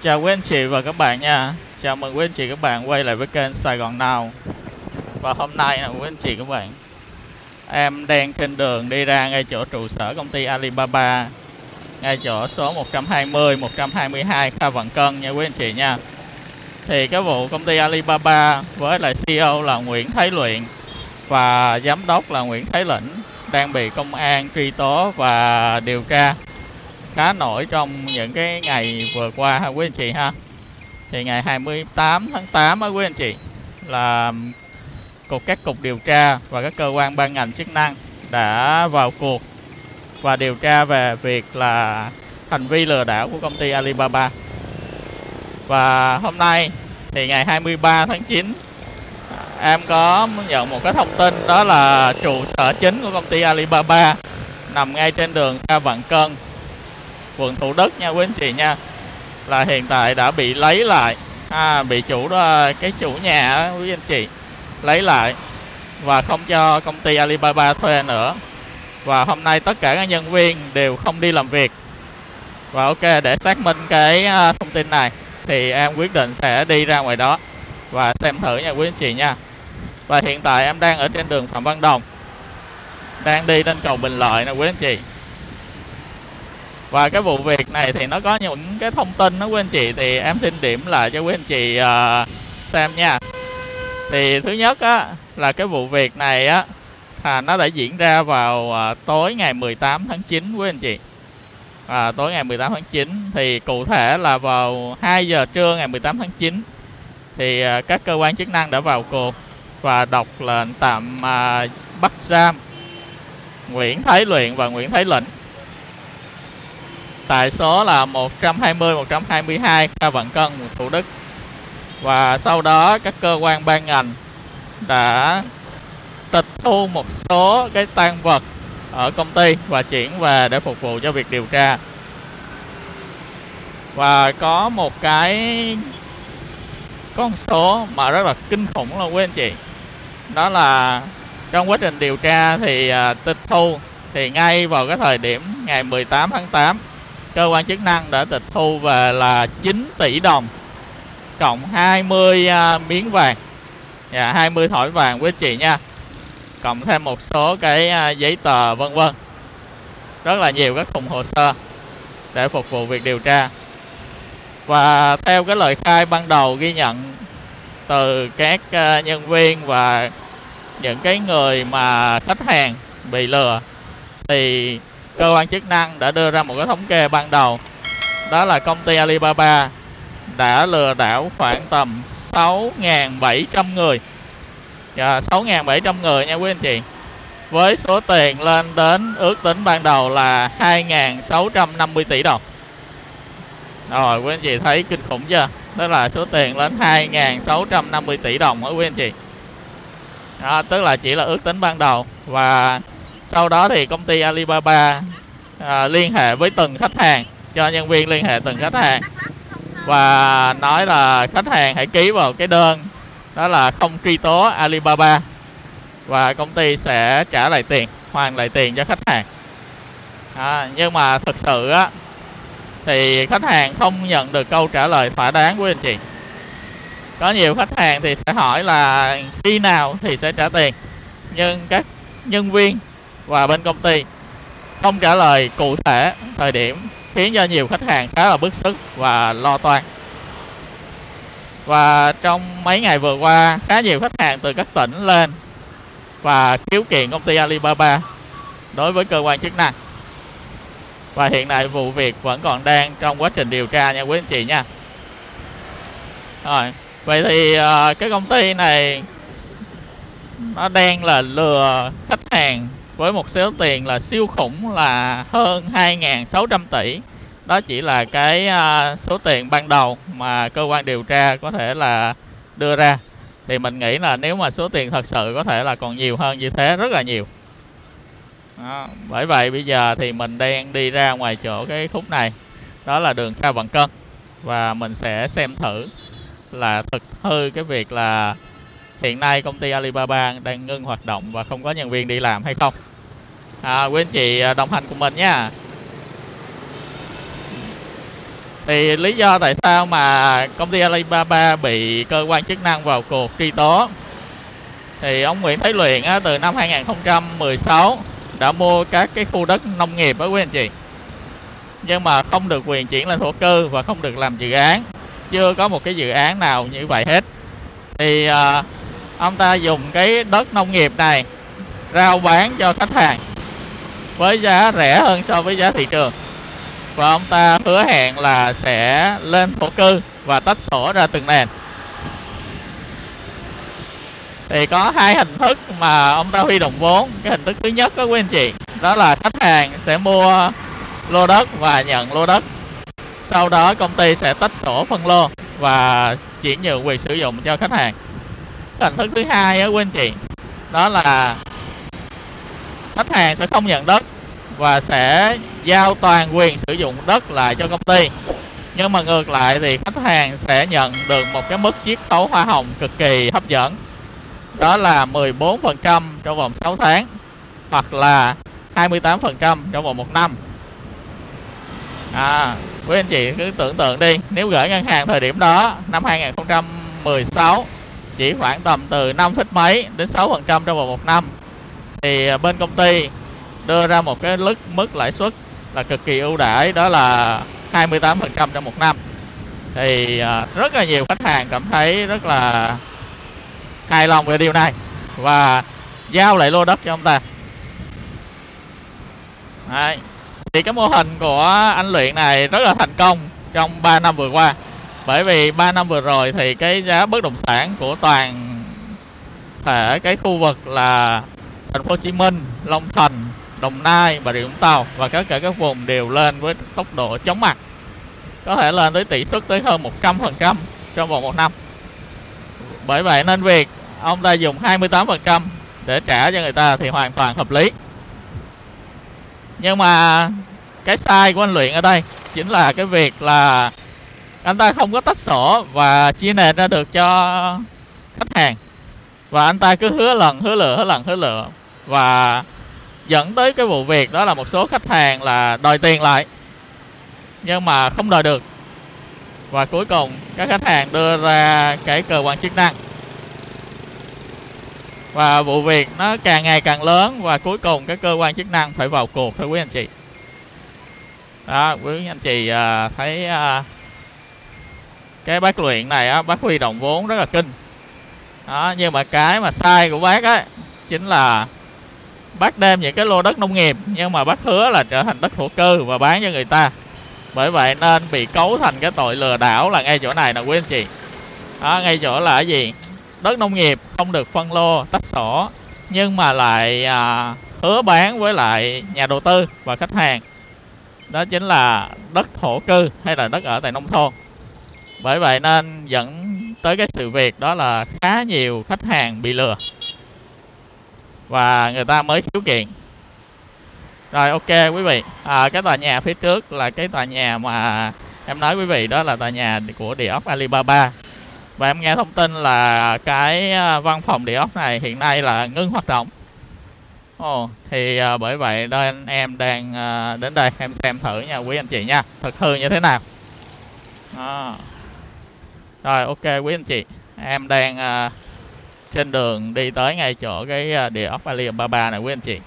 Chào quý anh chị và các bạn nha. Chào mừng quý anh chị các bạn quay lại với kênh Sài Gòn Now. Và hôm nay nè quý anh chị các bạn, em đang trên đường đi ra ngay chỗ trụ sở công ty Alibaba, ngay chỗ số 120, 122 Kha Vạn Cân nha quý anh chị nha. Thì cái vụ công ty Alibaba với lại CEO là Nguyễn Thái Luyện và giám đốc là Nguyễn Thái Lĩnh đang bị công an truy tố và điều tra khá nổi trong những cái ngày vừa qua ha quý anh chị ha. Thì ngày 28 tháng 8 á quý anh chị, là các cục điều tra và các cơ quan ban ngành chức năng đã vào cuộc và điều tra về việc là hành vi lừa đảo của công ty Alibaba. Và hôm nay thì ngày 23 tháng 9 em có nhận một cái thông tin, đó là trụ sở chính của công ty Alibaba nằm ngay trên đường Kha Vạn Cân, quận Thủ Đức nha quý anh chị nha, là hiện tại đã bị lấy lại, bị cái chủ nhà đó, quý anh chị lấy lại và không cho công ty Alibaba thuê nữa. Và hôm nay tất cả các nhân viên đều không đi làm việc. Và ok, để xác minh cái thông tin này thì em quyết định sẽ đi ra ngoài đó và xem thử nha quý anh chị nha. Và hiện tại em đang ở trên đường Phạm Văn Đồng, đang đi lên cầu Bình Lợi nè quý anh chị. Và cái vụ việc này thì nó có những cái thông tin đó quý anh chị, thì em xin điểm lại cho quý anh chị xem nha. Thì thứ nhất á, là cái vụ việc này á, nó đã diễn ra vào tối ngày 18 tháng 9 quý anh chị. Tối ngày 18 tháng 9 thì cụ thể là vào 2 giờ trưa ngày 18 tháng 9 thì các cơ quan chức năng đã vào cuộc và đọc lệnh tạm bắt giam Nguyễn Thái Luyện và Nguyễn Thái Lĩnh tại số là 120, 122 Kha Vạn Cân, Thủ Đức. Và sau đó các cơ quan ban ngành đã tịch thu một số cái tang vật ở công ty và chuyển về để phục vụ cho việc điều tra. Và có một cái con số mà rất là kinh khủng luôn quý anh chị, đó là trong quá trình điều tra thì tịch thu thì ngay vào cái thời điểm ngày 18 tháng 8 cơ quan chức năng đã tịch thu về là 9 tỷ đồng cộng 20 miếng vàng, 20 thỏi vàng quý anh chị nha, cộng thêm một số cái giấy tờ vân vân, rất là nhiều các thùng hồ sơ để phục vụ việc điều tra. Và theo cái lời khai ban đầu ghi nhận từ các nhân viên và những cái người mà khách hàng bị lừa, thì cơ quan chức năng đã đưa ra một cái thống kê ban đầu, đó là công ty Alibaba đã lừa đảo khoảng tầm 6.700 người, 6.700 người nha quý anh chị, với số tiền lên đến ước tính ban đầu là 2.650 tỷ đồng. Rồi quý anh chị thấy kinh khủng chưa? Đó là số tiền lên 2.650 tỷ đồng đó quý anh chị. Tức là chỉ là ước tính ban đầu. Và sau đó thì công ty Alibaba liên hệ với từng khách hàng, cho nhân viên liên hệ từng khách hàng và nói là khách hàng hãy ký vào cái đơn, đó là không truy tố Alibaba, và công ty sẽ trả lại tiền, hoàn lại tiền cho khách hàng. Nhưng mà thực sự á, thì khách hàng không nhận được câu trả lời thỏa đáng của anh chị. Có nhiều khách hàng thì sẽ hỏi là khi nào thì sẽ trả tiền, nhưng các nhân viên và bên công ty không trả lời cụ thể thời điểm, khiến cho nhiều khách hàng khá là bức xúc và lo toan. Và trong mấy ngày vừa qua, khá nhiều khách hàng từ các tỉnh lên và khiếu kiện công ty Alibaba đối với cơ quan chức năng. Và hiện tại vụ việc vẫn còn đang trong quá trình điều tra nha quý anh chị nha. Rồi, vậy thì cái công ty này nó đang là lừa khách hàng với một số tiền là siêu khủng là hơn 2.600 tỷ. Đó chỉ là cái số tiền ban đầu mà cơ quan điều tra có thể là đưa ra. Thì mình nghĩ là nếu mà số tiền thật sự có thể là còn nhiều hơn như thế, rất là nhiều. Bởi vậy bây giờ thì mình đang đi ra ngoài chỗ cái khúc này, đó là đường Kha Vạn Cân, và mình sẽ xem thử là thực hư cái việc là hiện nay công ty Alibaba đang ngưng hoạt động và không có nhân viên đi làm hay không. Quý anh chị đồng hành cùng mình nha. Thì lý do tại sao mà công ty Alibaba bị cơ quan chức năng vào cuộc truy tố, thì ông Nguyễn Thái Luyện á, từ năm 2016 đã mua các cái khu đất nông nghiệp đó quý anh chị, nhưng mà không được quyền chuyển lên thổ cư và không được làm dự án, chưa có một cái dự án nào như vậy hết. Thì ông ta dùng cái đất nông nghiệp này rao bán cho khách hàng với giá rẻ hơn so với giá thị trường, và ông ta hứa hẹn là sẽ lên thổ cư và tách sổ ra từng nền. Thì có hai hình thức mà ông ta huy động vốn. Cái hình thức thứ nhất đó quý anh chị, đó là khách hàng sẽ mua lô đất và nhận lô đất, sau đó công ty sẽ tách sổ phân lô và chuyển nhượng quyền sử dụng cho khách hàng. Hình thức thứ hai đó quý anh chị, đó là khách hàng sẽ không nhận đất và sẽ giao toàn quyền sử dụng đất lại cho công ty, nhưng mà ngược lại thì khách hàng sẽ nhận được một cái mức chiết khấu hoa hồng cực kỳ hấp dẫn, đó là 14% trong vòng 6 tháng hoặc là 28% trong vòng 1 năm. Quý anh chị cứ tưởng tượng đi, nếu gửi ngân hàng thời điểm đó năm 2016 chỉ khoảng tầm từ 5 phít mấy đến 6% trong vòng 1 năm, thì bên công ty đưa ra một cái mức lãi suất là cực kỳ ưu đãi, đó là 28% trong 1 năm. Thì rất là nhiều khách hàng cảm thấy rất là hài lòng về điều này và giao lại lô đất cho ông ta. Đấy. Thì cái mô hình của anh Luyện này rất là thành công trong 3 năm vừa qua, bởi vì 3 năm vừa rồi thì cái giá bất động sản của toàn thể cái khu vực là thành phố Hồ Chí Minh, Long Thành, Đồng Nai, Bà Rịa Vũng Tàu và tất cả các vùng đều lên với tốc độ chóng mặt, có thể lên tới tỷ suất tới hơn 100% trong vòng 1 năm. Bởi vậy nên việc ông ta dùng 28% để trả cho người ta thì hoàn toàn hợp lý. Nhưng mà cái sai của anh Luyện ở đây chính là cái việc là anh ta không có tách sổ và chia nền ra được cho khách hàng, và anh ta cứ hứa lần hứa lựa, và dẫn tới cái vụ việc đó là một số khách hàng là đòi tiền lại nhưng mà không đòi được, và cuối cùng các khách hàng đưa ra cái cơ quan chức năng, và vụ việc nó càng ngày càng lớn và cuối cùng các cơ quan chức năng phải vào cuộc thôi quý anh chị. Đó, quý anh chị thấy cái bác Luyện này á, bác huy động vốn rất là kinh. Đó, nhưng mà cái mà sai của bác á chính là bác đem những cái lô đất nông nghiệp nhưng mà bác hứa là trở thành đất thổ cư và bán cho người ta. Bởi vậy nên bị cấu thành cái tội lừa đảo là ngay chỗ này nè quý anh chị. Đó, ngay chỗ là cái gì? Đất nông nghiệp không được phân lô tách sổ nhưng mà lại hứa bán với lại nhà đầu tư và khách hàng. Đó chính là đất thổ cư hay là đất ở tại nông thôn. Bởi vậy nên dẫn tới cái sự việc đó là khá nhiều khách hàng bị lừa và người ta mới khiếu kiện. Rồi, ok quý vị, cái tòa nhà phía trước là cái tòa nhà mà em nói quý vị, đó là tòa nhà của địa ốc Alibaba. Và em nghe thông tin là cái văn phòng địa ốc này hiện nay là ngưng hoạt động. Thì bởi vậy nên em đang đến đây em xem thử nha quý anh chị nha, thực hư như thế nào. Rồi, ok quý anh chị, em đang trên đường đi tới ngay chỗ cái địa ốc Alibaba này quý anh chị.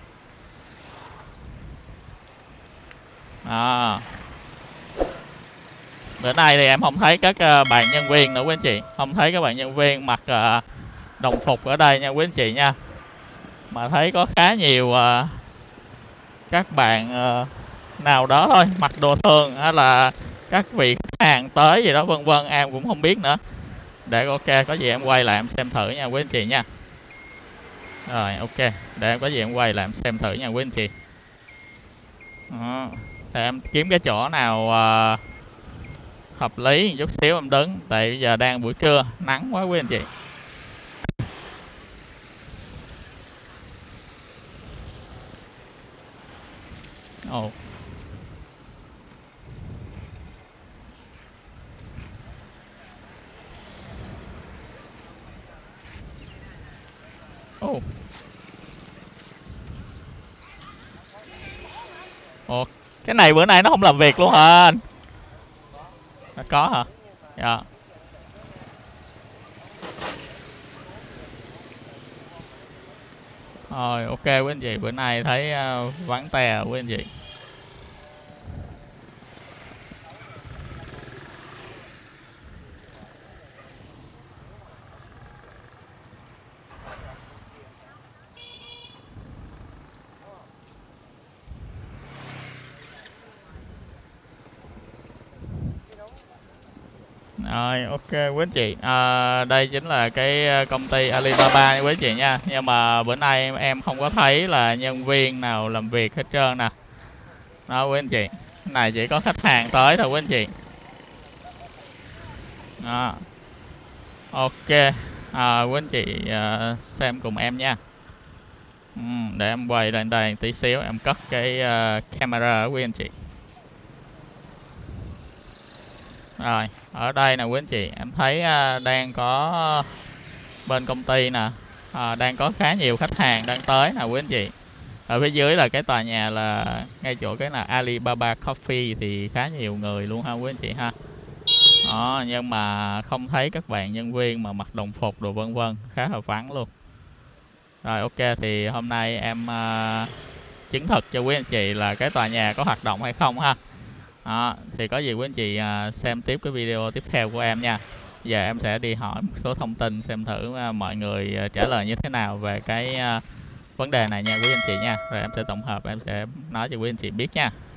Bữa nay thì em không thấy các bạn nhân viên nữa quý anh chị, không thấy các bạn nhân viên mặc đồng phục ở đây nha quý anh chị nha, mà thấy có khá nhiều các bạn nào đó thôi mặc đồ thường, hay là các vị khách hàng tới gì đó vân vân, em cũng không biết nữa. Để ok, có gì em quay lại em xem thử nha quý anh chị nha. Rồi, ok, để em có gì em quay lại em xem thử nha quý anh chị. Thì em kiếm cái chỗ nào hợp lý một chút xíu em đứng, tại bây giờ đang buổi trưa nắng quá quý anh chị. Cái này bữa nay nó không làm việc luôn hả anh? Có hả? Dạ. Rồi ok quý anh chị, bữa nay thấy vắng tè quý anh chị. Rồi ok quý anh chị, đây chính là cái công ty Alibaba nha quý anh chị nha. Nhưng mà bữa nay em không có thấy là nhân viên nào làm việc hết trơn nè. Đó quý anh chị, cái này chỉ có khách hàng tới thôi quý anh chị. Đó. Ok, quý anh chị xem cùng em nha. Để em quay lên đây tí xíu, em cất cái camera ở quý anh chị. Rồi, ở đây nè quý anh chị, em thấy đang có bên công ty nè, đang có khá nhiều khách hàng đang tới nè quý anh chị. Ở phía dưới là cái tòa nhà là ngay chỗ cái là Alibaba Coffee thì khá nhiều người luôn ha quý anh chị ha. Đó, nhưng mà không thấy các bạn nhân viên mà mặc đồng phục đồ vân vân, khá là vắng luôn. Rồi ok, thì hôm nay em chứng thực cho quý anh chị là cái tòa nhà có hoạt động hay không ha. Đó, thì có gì quý anh chị xem tiếp cái video tiếp theo của em nha. Giờ em sẽ đi hỏi một số thông tin xem thử mọi người trả lời như thế nào về cái vấn đề này nha quý anh chị nha. Rồi em sẽ tổng hợp, em sẽ nói cho quý anh chị biết nha.